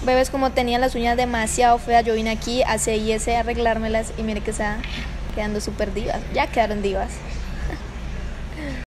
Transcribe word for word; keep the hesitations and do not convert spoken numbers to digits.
Bebés, como tenía las uñas demasiado feas, yo vine aquí a C I S a arreglármelas y mire que está quedando súper divas. Ya quedaron divas.